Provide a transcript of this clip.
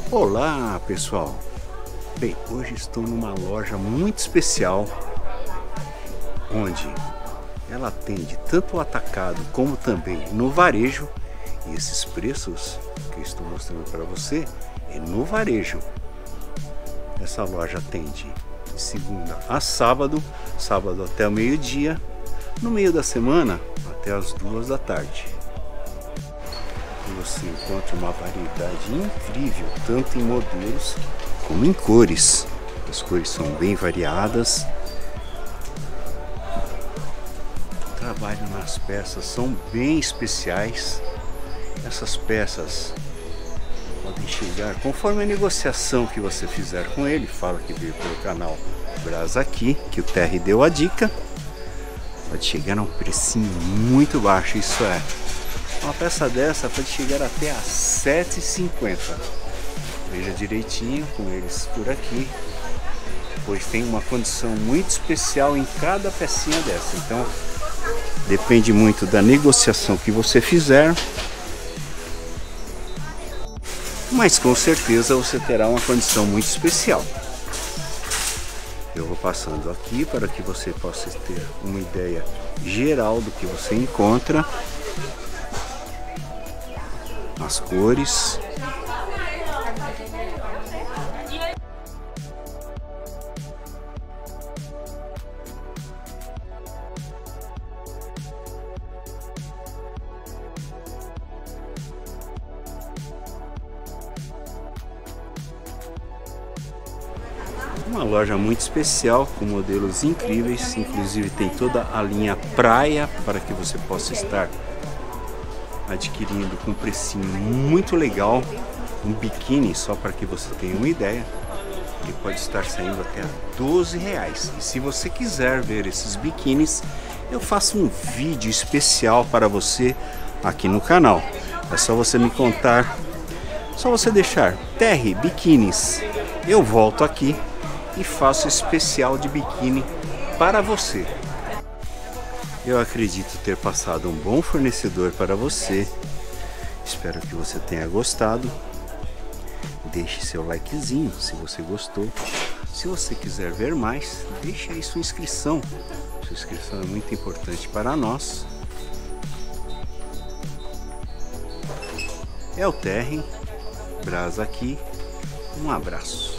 Olá pessoal, bem, hoje estou numa loja muito especial onde ela atende tanto o atacado como também no varejo, e esses preços que eu estou mostrando para você é no varejo. Essa loja atende de segunda a sábado, sábado até o meio-dia, no meio da semana até as 2 da tarde. Você encontra uma variedade incrível, tanto em modelos como em cores. As cores são bem variadas. O trabalho nas peças são bem especiais. Essas peças podem chegar conforme a negociação que você fizer com ele. Fala que veio pelo canal Brasa Aqui, que o Terry deu a dica. Pode chegar a um precinho muito baixo, isso é. Uma peça dessa pode chegar até a R$ 7,50. Veja direitinho com eles por aqui, pois tem uma condição muito especial em cada pecinha dessa. Então depende muito da negociação que você fizer, mas com certeza você terá uma condição muito especial. Eu vou passando aqui para que você possa ter uma ideia geral do que você encontra. As cores. Uma loja muito especial com modelos incríveis, inclusive tem toda a linha praia para que você possa estar adquirindo com um precinho muito legal. Um biquíni, só para que você tenha uma ideia, que pode estar saindo até R$12. E se você quiser ver esses biquínis, eu faço um vídeo especial para você aqui no canal. É só você me contar, só você deixar Terry Biquínis, eu volto aqui e faço especial de biquíni para você. Eu acredito ter passado um bom fornecedor para você. Espero que você tenha gostado. Deixe seu likezinho se você gostou. Se você quiser ver mais, deixe aí sua inscrição. Sua inscrição é muito importante para nós. É o Terry Brasa aqui. Um abraço.